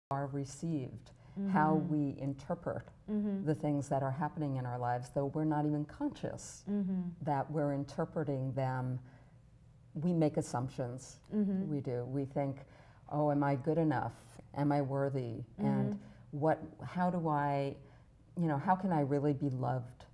are received, how we interpret the things that are happening in our lives, though we're not even conscious that we're interpreting them. We make assumptions. We do. We think, oh, am I good enough? Am I worthy? And how do I, how can I really be loved